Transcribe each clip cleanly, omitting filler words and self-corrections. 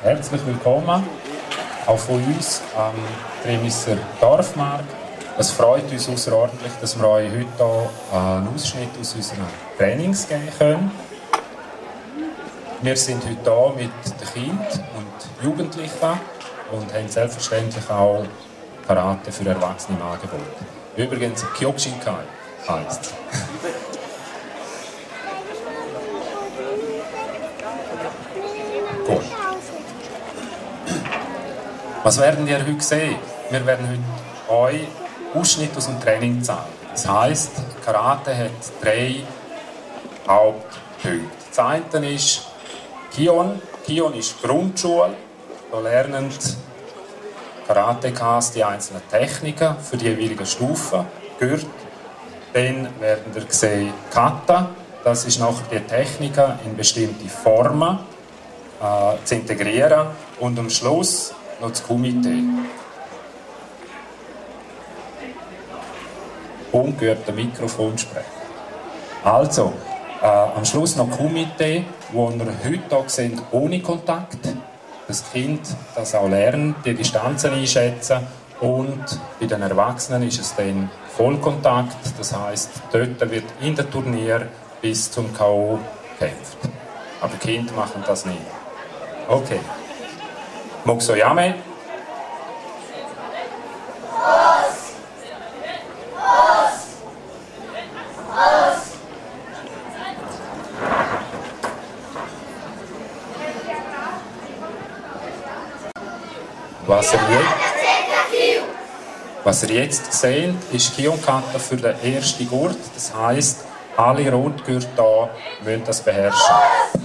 Herzlich willkommen auch von uns am Tremisser Dorfmarkt. Es freut uns außerordentlich, dass wir euch heute hier einen Ausschnitt aus unseren Trainings geben können. Wir sind heute hier mit den Kindern und Jugendlichen und haben selbstverständlich auch Karate für Erwachsene im Angebot. Übrigens Kyokushinkai heisst es. Gut. Was werden wir heute sehen? Wir werden heute euch Ausschnitte aus dem Training zeigen. Das heisst, Karate hat 3 Hauptpunkte. Das eine ist Kion. Kion ist Grundschule. Da lernen Karatekas die einzelnen Techniken für die jeweiligen Stufen. Gurt. Dann werden wir sehen Kata. Das ist nachher die Techniken in bestimmte Formen zu integrieren. Und am Schluss noch das Kumite. Ungehört am Mikrofon sprechen. Also, am Schluss noch Kumite, wo wir heute hier sehen, ohne Kontakt. Das Kind das auch lernt, die Distanzen einschätzen. Und bei den Erwachsenen ist es dann Vollkontakt. Das heisst, dort wird in der Turnier bis zum K.O. gekämpft. Aber Kinder machen das nicht. Okay. Mokuso-yame. Was ihr jetzt seht, ist Kion-Kata für den ersten Gurt. Das heisst, alle Rotgürtel hier müssen das beherrschen.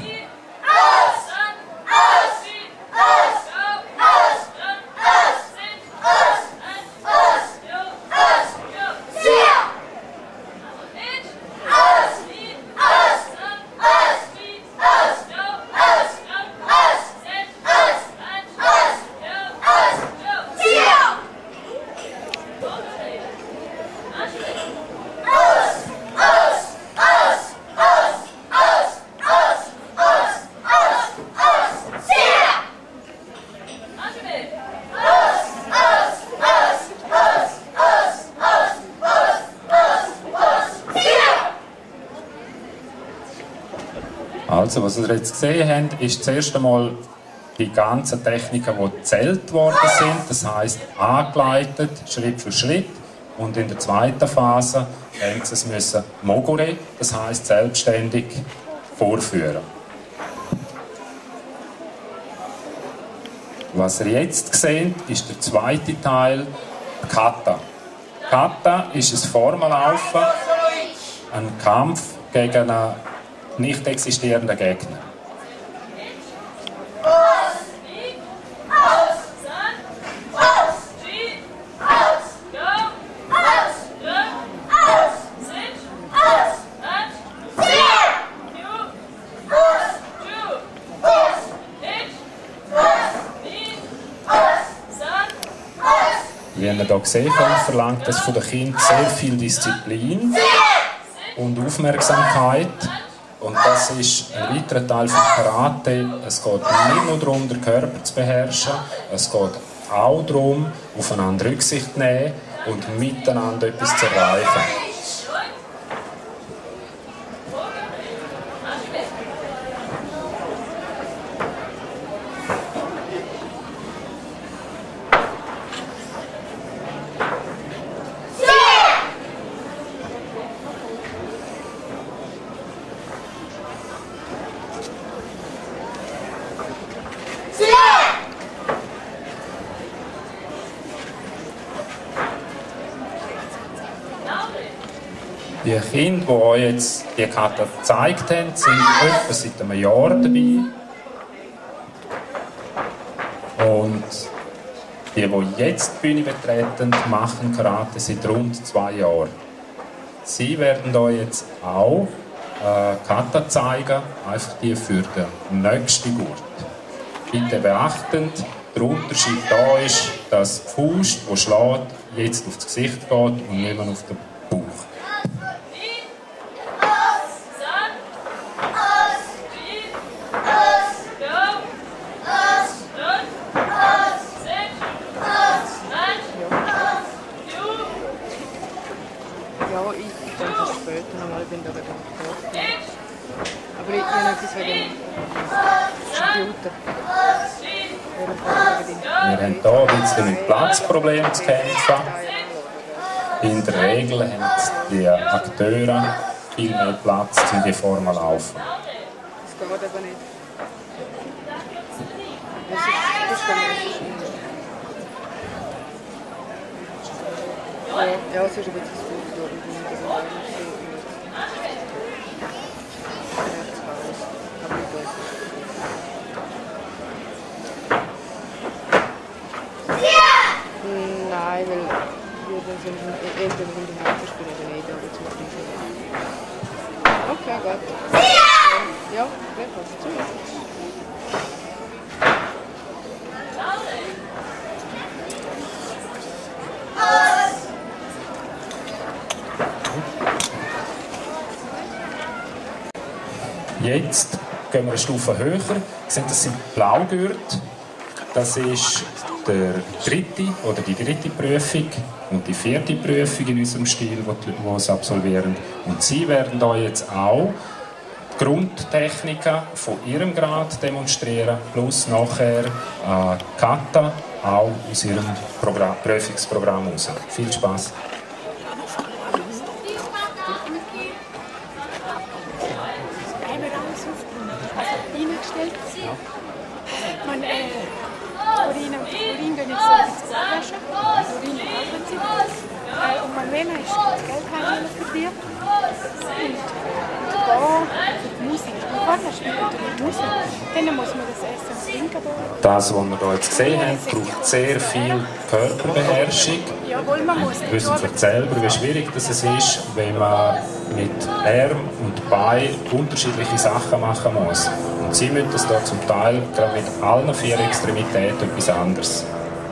Also, was ihr jetzt gesehen habt, ist zuerst einmal die ganzen Techniken, die gezählt worden sind. Das heisst, angeleitet, Schritt für Schritt. Und in der zweiten Phase haben sie es müssen Mogure, das heisst selbstständig vorführen. Was ihr jetzt seht, ist der zweite Teil, Kata. Kata ist ein Formenlaufen, ein Kampf gegen einen nicht existierenden Gegner. Wie ihr hier gesehen habt, verlangt das von den Kindern sehr viel Disziplin und Aufmerksamkeit. Und das ist ein weiterer Teil von Karate. Es geht nicht nur darum, den Körper zu beherrschen, es geht auch darum, aufeinander Rücksicht zu nehmen und miteinander etwas zu erreichen. Die Kinder, die euch jetzt die Karte gezeigt haben, sind etwa seit einem Jahr dabei. Und die jetzt die Bühne betreten, machen Karate seit rund 2 Jahren. Sie werden euch jetzt auch Kata zeigen, einfach die für den nächsten Gurt. Bitte beachtend, der Unterschied da ist, dass die Faust, die schlägt, jetzt auf das Gesicht geht und nicht mehr auf den Bauch. dann kannst du später nochmal, ich bin da wegen dem. Aber ich habe etwas wegen dem Computer. Wir haben hier ein bisschen mit Platzproblemen zu kämpfen. In der Regel haben die Akteure viel mehr Platz, um die Formen zu laufen. Das geht aber nicht. Das ist ja, es ist ein bisschen zu gut dort. Nein, weil wir sind Eltern sind die Hauptspiele der Rede oder zu Okay, gut. Ja, wer passt zu? Jetzt gehen wir eine Stufe höher. Das sind Blaugürtel. Das ist die dritte Prüfung und die vierte Prüfung in unserem Stil, die sie absolvieren. Und sie werden hier jetzt auch die Grundtechniken von ihrem Grad demonstrieren, plus nachher Kata auch aus ihrem Prüfungsprogramm heraus. Viel Spaß! Urin gehen jetzt ins Abwaschen, Urin im Prinzip. Und Manuela ist das Geldheim für dich. Und da die Musik. Und vorne spielt die Musik. Dann muss man das Essen und Trinken da. Das, was wir hier jetzt gesehen haben, braucht sehr viel Körperbeherrschung. Jawohl, man muss. Wir wissen selber, wie schwierig das ist, wenn man mit Arm und Bein unterschiedliche Sachen machen muss. Und sie müssen das hier zum Teil gerade mit allen 4 Extremitäten etwas anderes.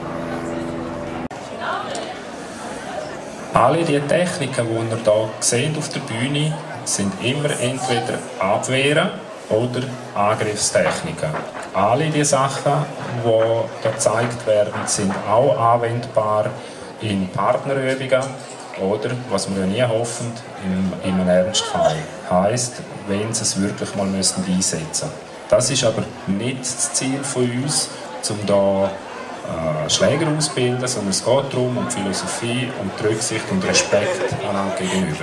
Alle die Techniken, die ihr hier seht auf der Bühne, sind immer entweder Abwehren oder Angriffstechniken. Alle die Sachen, die hier gezeigt werden, sind auch anwendbar in Partnerübungen oder, was wir ja nie hoffen, in einem Ernstfall. Heisst, wenn sie es wirklich mal einsetzen müssen. Das ist aber nicht das Ziel von uns, um hier Schläger auszubilden, sondern es geht darum, um die Philosophie, um die Rücksicht und Respekt einander gegenüber.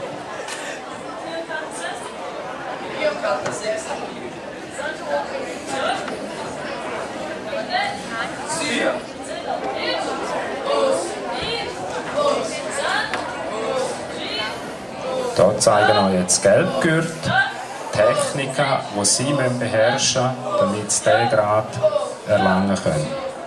Hier zeigen euch jetzt Gelbgürtel, Techniken, die sie beherrschen müssen, damit sie diesen Grad erlangen können.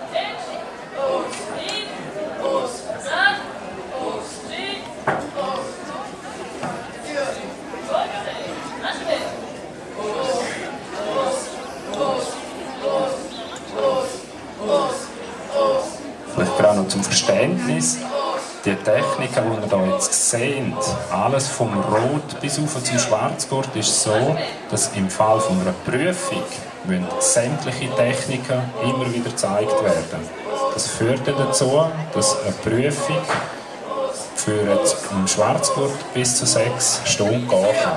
Vielleicht gerade noch zum Verständnis. Die Techniken, die ihr hier jetzt seht, alles vom Rot bis auf zum Schwarzgurt, ist so, dass im Fall von einer Prüfung sämtliche Techniken immer wieder gezeigt werden. Das führt dazu, dass eine Prüfung für einen Schwarzgurt bis zu 6 Stunden gehen kann.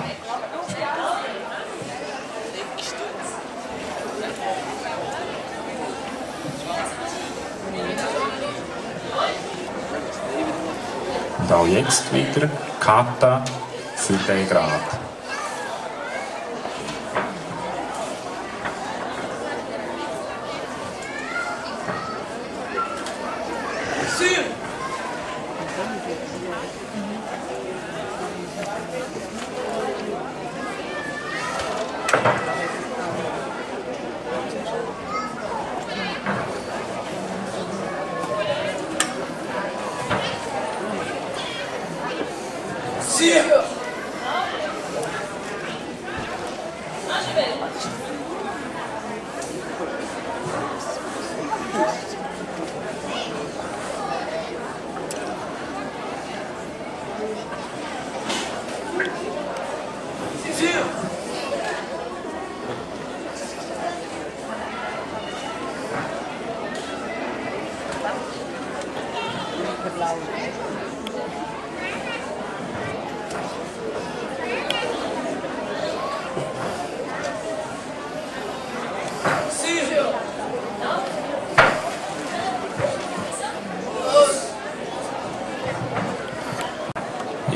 Und auch jetzt wieder Kata für den Grad.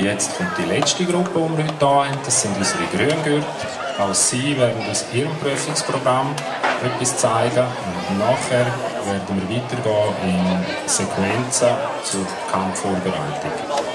Jetzt kommt die letzte Gruppe, die wir heute hier haben. Das sind unsere Grüngürtel. Auch sie werden aus ihrem Prüfungsprogramm etwas zeigen. Und nachher werden wir weitergehen in Sequenzen zur Kampfvorbereitung.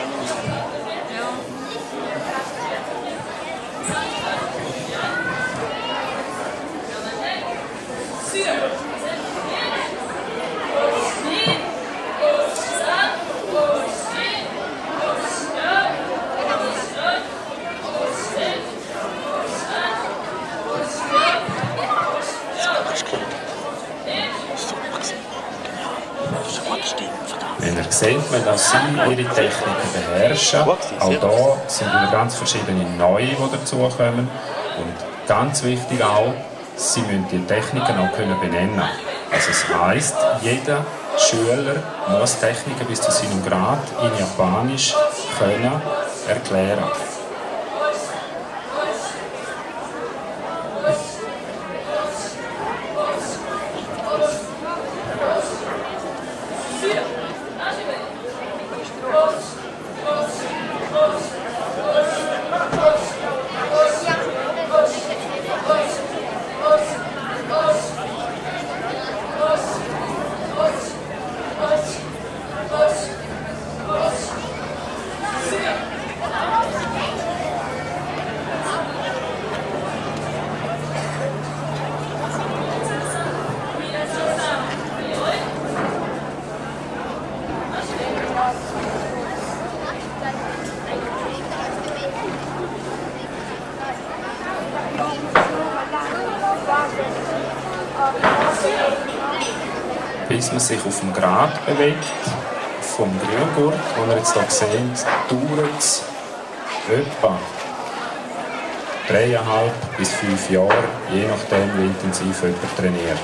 Sieht man, dass sie ihre Techniken beherrschen. Auch hier sind wieder ganz verschiedene neue, die dazukommen. Und ganz wichtig auch, sie müssen die Techniken auch benennen. Also das heisst, jeder Schüler muss Techniken bis zu seinem Grad in Japanisch können erklären. Bis man sich auf dem Grat bewegt, vom Grüngurt, den ihr jetzt hier seht, dauert es etwa 3,5 bis 5 Jahre, je nachdem, wie intensiv jemand trainiert.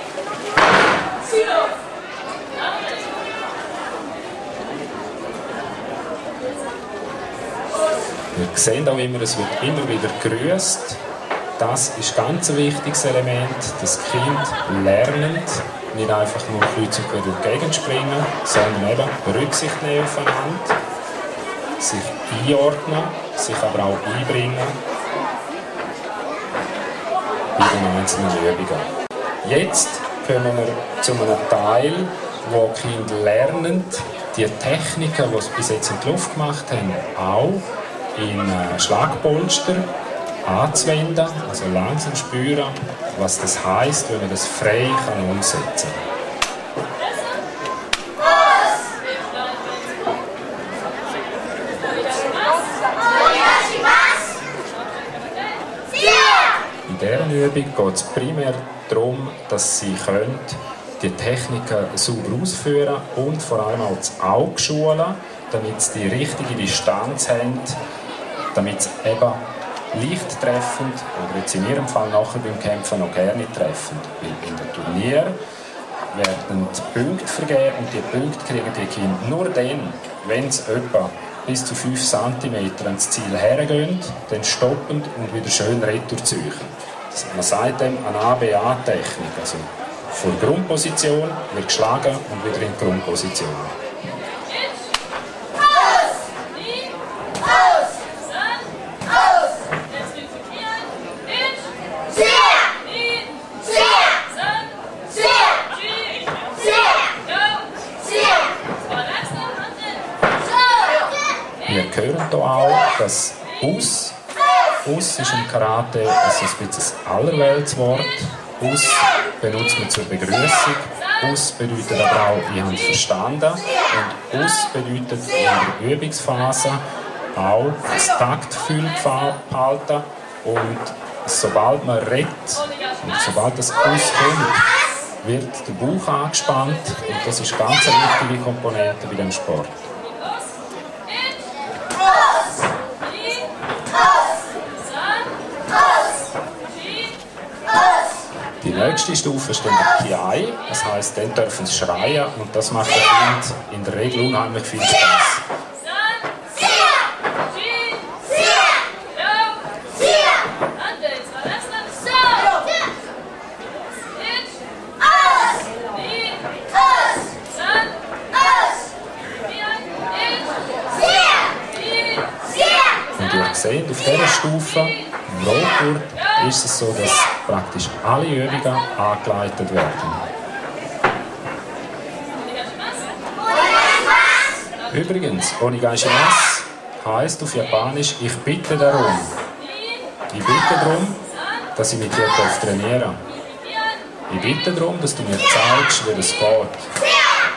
Wir sehen auch immer, es wird immer wieder gegrüßt. Das ist ein ganz wichtiges Element, dass die Kinder lernen, nicht einfach nur kreuz und quer durch die Gegend springen, sondern eben Rücksicht nehmen aufeinander, sich einordnen, sich aber auch einbringen bei den einzelnen Übungen. Jetzt kommen wir zu einem Teil, wo die Kinder lernen, die Techniken, die sie bis jetzt in die Luft gemacht haben, auch in Schlagpolster anzuwenden, also langsam spüren, was das heisst, wenn man das frei umsetzen kann. In dieser Übung geht es primär darum, dass sie die Techniken sauber ausführen und vor allem auch das Auge schulen, damit sie die richtige Distanz haben, damit sie eben leicht treffend oder jetzt in ihrem Fall nachher beim Kämpfen noch gerne treffend. Weil in den Turnieren werden die Punkte vergeben und die Punkte kriegen die Kinder nur dann, wenn sie etwa bis zu 5 cm ans Ziel hergehen, dann stoppend und wieder schön retourziehen. Man sagt dem eine ABA-Technik, also vor Grundposition wird geschlagen und wieder in die Grundposition. Wir hören hier auch, dass Us ist im Karate also ein bisschen ein Allerweltswort. Us benutzt man zur Begrüßung. Us bedeutet aber auch, ich habe verstanden. Und Us bedeutet in der Übungsphase auch das Taktgefühl behalten. Und sobald man redet und sobald das Us kommt, wird der Bauch angespannt. Und das ist eine ganz wichtige Komponente bei dem Sport. Die nächste Stufe steht der Kiai, das heisst, dann dürfen sie schreien und das macht den Kind in der Regel unheimlich viel Spaß. sehen, auf dieser Stufe, im Rotgurt, ist es so, dass praktisch alle Übungen angeleitet werden. Übrigens, Onegaishimasu heisst auf Japanisch, ich bitte darum. Ich bitte darum, dass ich mit dir trainieren darf. Ich bitte darum, dass du mir zeigst, wie das geht.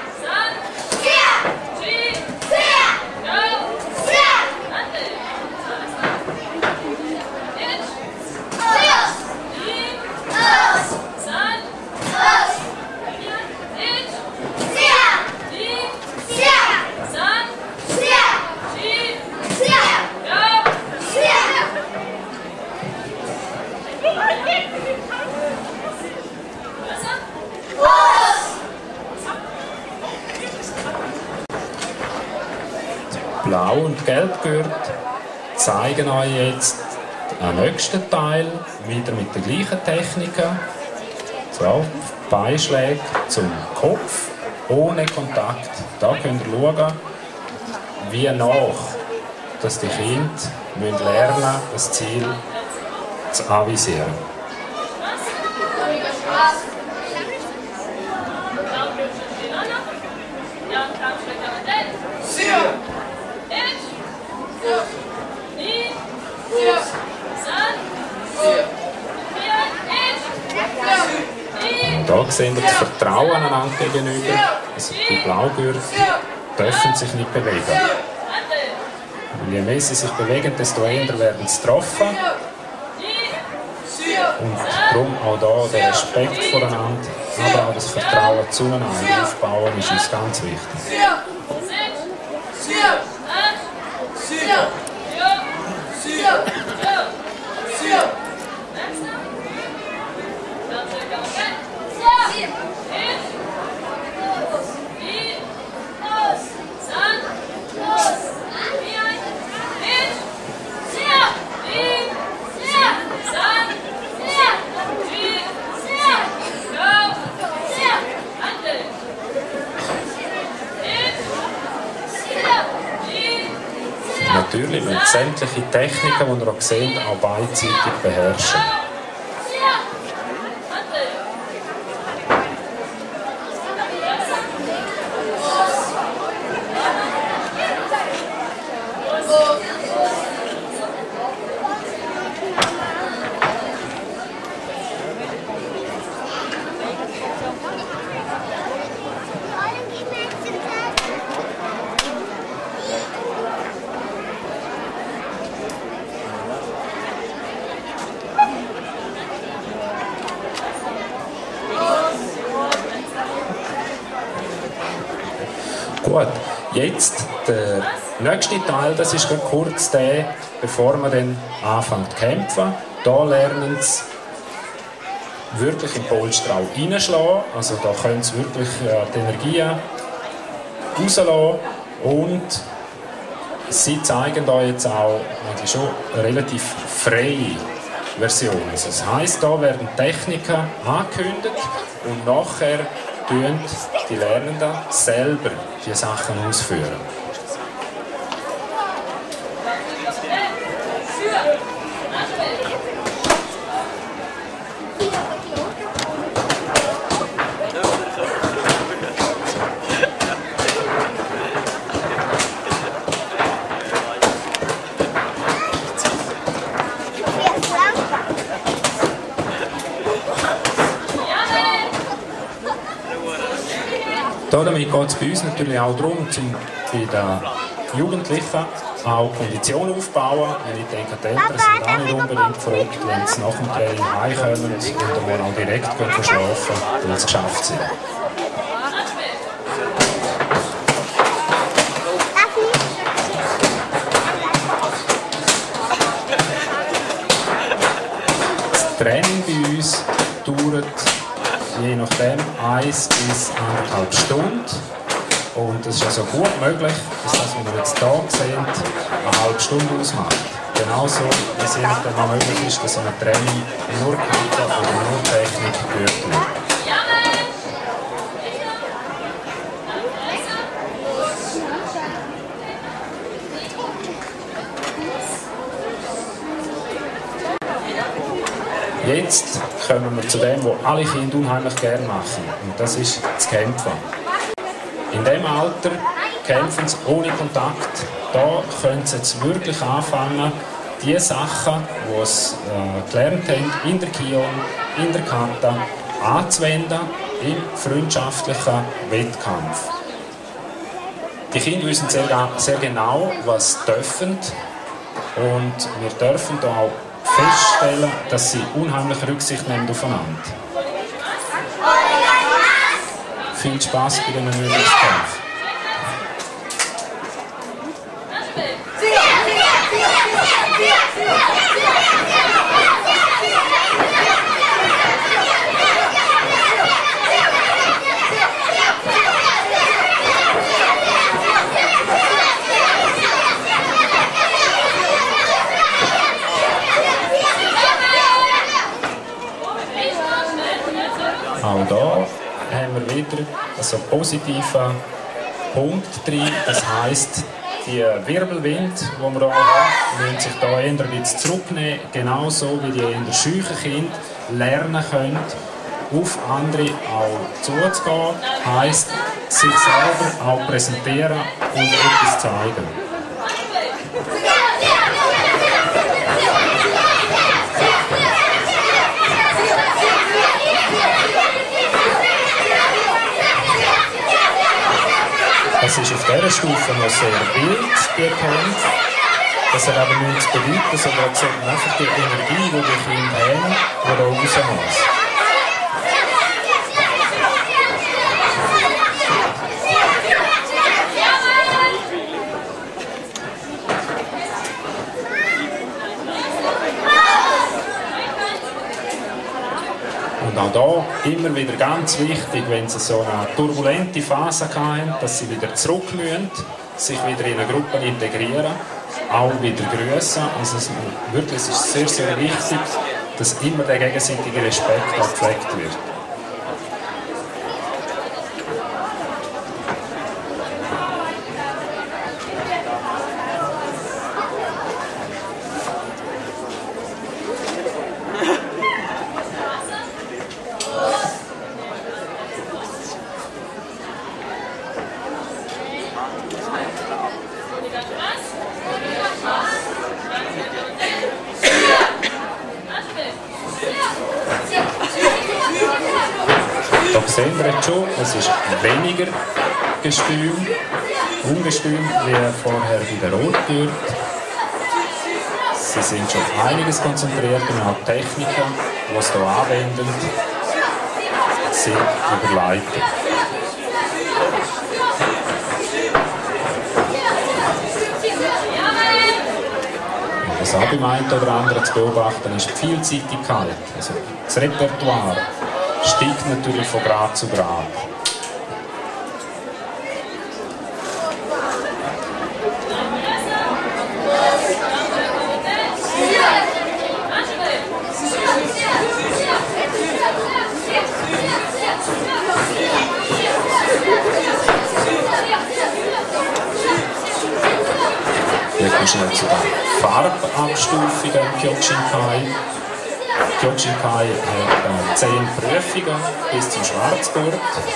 Blau und Gelbgurt zeigen euch jetzt den nächsten Teil, wieder mit den gleichen Techniken. So, Beinschläge zum Kopf, ohne Kontakt. Da könnt ihr schauen, wie nach dass die Kinder lernen müssen, das Ziel zu anvisieren. Da sehen wir das Vertrauen einander gegenüber. Also die Blaugürtel dürfen sich nicht bewegen. Und je mehr sie sich bewegen, desto eher werden sie getroffen. Und darum auch da der Respekt voreinander, aber auch das Vertrauen zueinander aufbauen, ist uns ganz wichtig. Natürlich müssen sämtliche Techniken, die ihr auch seht, auch beidseitig beherrschen. Gut, jetzt der nächste Teil, das ist kurz der, bevor man dann anfängt zu kämpfen. Da lernen sie wirklich im Polster auch reinschlagen, also da können sie wirklich die Energien rauslassen und sie zeigen da jetzt auch eigentlich schon eine relativ freie Version. Also das heisst, da werden Techniken angekündigt und nachher tun die Lernenden selber die Sachen ausführen. Damit geht es bei uns natürlich auch darum, bei den Jugendlichen auch Konditionen aufzubauen. Ich denke, die Eltern sind auch nicht unbedingt verrückt, wenn sie nach dem Training heimkommen und dann auch direkt schlafen, weil sie geschafft sind. Das Training bei uns dauert je nachdem 1 bis 1,5 Stunden. Und es ist also gut möglich, dass das, was wir jetzt hier sehen, eine halbe Stunde ausmacht. Genauso wie es irgendwann mal möglich ist, dass ein Training nur Kante oder nur Technik geübt wird. Jetzt kommen wir zu dem, was alle Kinder unheimlich gerne machen. Und das ist das Kämpfen. In diesem Alter kämpfen sie ohne Kontakt. Da können sie jetzt wirklich anfangen, die Sachen, die sie gelernt haben, in der Kion, in der Kata, anzuwenden im freundschaftlichen Wettkampf. Die Kinder wissen sehr genau, was sie dürfen. Und wir dürfen da auch feststellen, dass sie unheimlich Rücksicht nehmen aufeinander. Viel Spaß bei den Übungskämpfen. Auch da haben wir wieder einen positiven Punkt drin. Das heisst, die Wirbelwind, die wir hier haben, müssen sich hier eher ein bisschen zurücknehmen. Genauso wie die in der scheuchen Kinder lernen können, auf andere auch zuzugehen. Heisst, sich selber auch präsentieren und etwas zeigen. Es ist auf dieser Stufe noch sehr wild, die Kämpfe. Das hat aber nichts zu bedeuten, sondern es ist einfach die Energie, die die Kinder haben, die da raus muss. Und auch hier immer wieder ganz wichtig, wenn sie so eine turbulente Phase haben, dass sie wieder zurück müssen, sich wieder in eine Gruppe integrieren, auch wieder grüßen. Also es ist sehr, sehr wichtig, dass immer der gegenseitige Respekt gepflegt wird. Da sehen wir jetzt schon, es ist weniger ungestüm wie vorher bei der Rottür. Sie sind schon einiges konzentriert und auch Techniken, die sie hier anwenden, sind überleitet. Was auch beim einen oder anderen zu beobachten ist, die Vielseitigkeit, also das Repertoire steigt natürlich von Grad zu Grad. Wir kommen schnell zu den Farbabstufungen im Kyokushinkai. Kyokushinkai hat 10 Prüfungen bis zum Schwarzgurt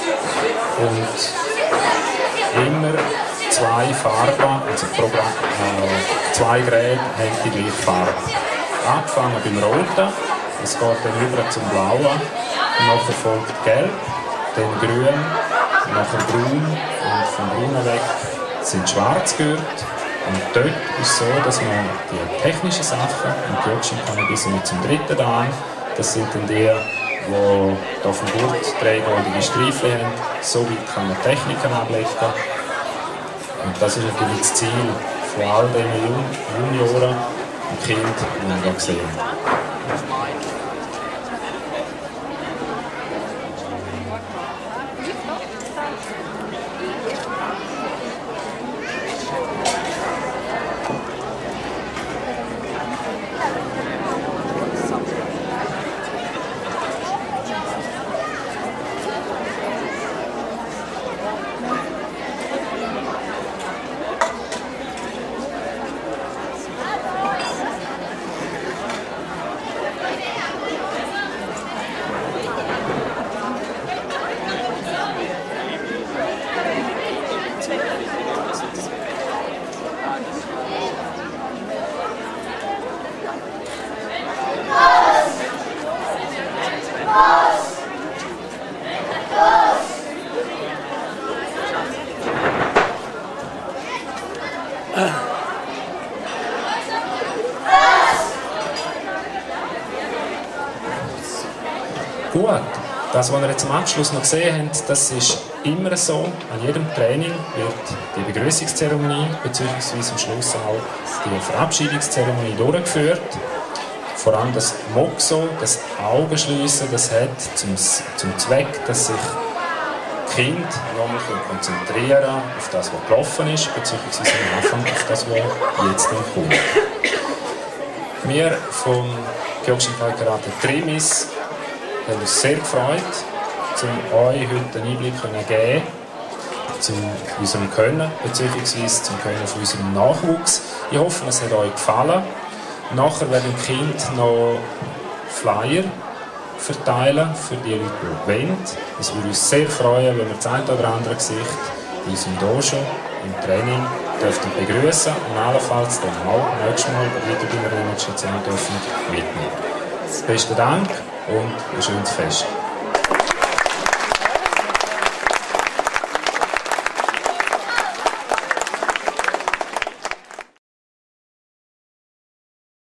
und immer 2 Farben, also pro 2 Geräte haben die gleiche Farbe. Angefangen beim Roten, es geht dann über zum Blauen, nachher folgt Gelb, dann Grün, nachher Braun und vom Braunen weg sind Schwarzgurt. Und dort ist es so, dass man die technischen Sachen im Kyokushinkai bis zum 3. Dan, das sind dann die, die hier auf dem Gurt 3 goldige Streifen haben. So weit kann man Techniken ablegen. Und das ist natürlich das Ziel von all diesen Junioren und Kindern, die wir hier sehen. Gut, das, was wir jetzt am Abschluss noch gesehen haben, das ist immer so. An jedem Training wird die Begrüßungszeremonie bzw. am Schluss auch die Verabschiedungszeremonie durchgeführt. Vor allem das Moxo, das Augenschliessen, das hat zum Zweck, dass sich die Kinder nochmal konzentrieren können auf das, was gelaufen ist, beziehungsweise am Anfang auf das, was jetzt kommt. Wir vom Kyokushinkai Karate Trimis haben uns sehr gefreut, euch heute einen Einblick zu geben zu unserem Können, beziehungsweise zum Können von unserem Nachwuchs. Ich hoffe, es hat euch gefallen. Nachher werden die Kinder noch Flyer verteilen für die Leute, die wollen. Es würde uns sehr freuen, wenn wir das eine oder andere Gesicht in unserem Dojo, im Training, dürften begrüßen und allenfalls dann auch nächstes Mal wieder bei einer Demonstration dürfen mitnehmen. Besten Dank und ein schönes Fest.